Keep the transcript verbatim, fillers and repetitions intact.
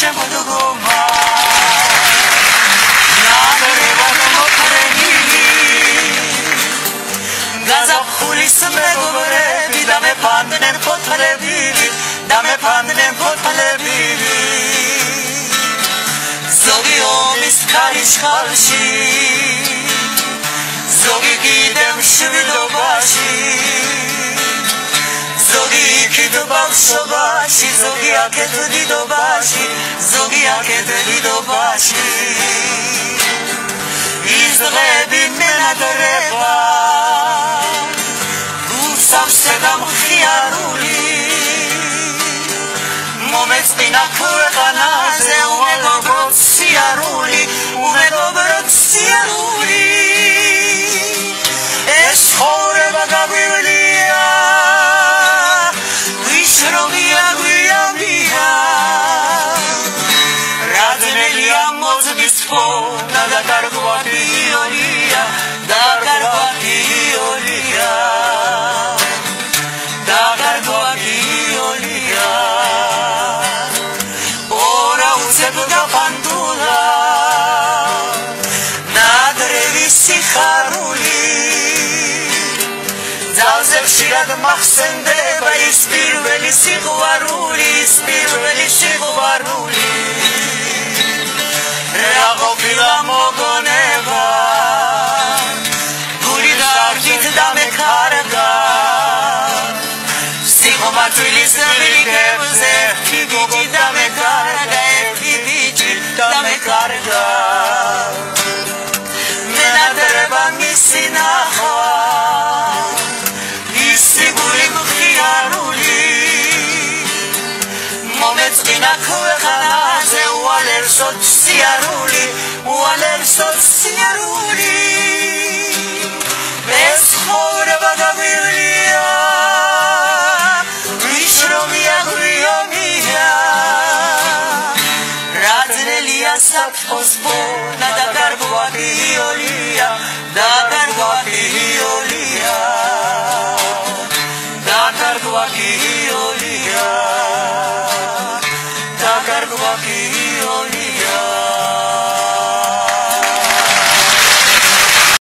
შემოდგომა ნადრევად მოქრენილი გაზაფხულის მეგობრები და მეფანდნენ ფოთლებივი და მეფანდნენ ფოთლებივი ზოგი ომის ქარის ხალში ზოგი კიდევ მშვიდობაში ზოგი იქით ბავშვობაში ზოგი აქეთ დიდობაში ზოგი აქეთ დიდობაში ის დღეები მენადრება გულსავსე და მხიარული მომეწყინა ქვეყანაზე უმეგობროდ სიარული უმეგობროდ სიარული ეს ცხოვრება გაგვივლია ვიშრომია გვიამია რადნელია მოზგის ფონა და გარკვევი ოლია და გარკვევი ოლია და გარკვევი ოლია ორა უცებ გაფანტულა ნადრევი სიხარული ძალზე ხშირად მახსენდება ის პირველი სიყვარული ის პირველი სიყვარული რა ყოფილა მოგონება გული დარდით დამეკარგა სიხმარვილის რიგებზე ერთი გოგო დამეკარგა ერთი ბიჭი დამეკარგა მენადრება მისი ნახვა მომეწყინა ქვეყანაზე უალერსოდ სიარული უალერსოდ სიარული ეს ცხოვრება გაგვივლია ვიშრომია გვიომია რადნელია საფოს ბონა და გარკვევი ოლია და გარკვევი ოლია და გარკვევი ოლია da gargua ki oli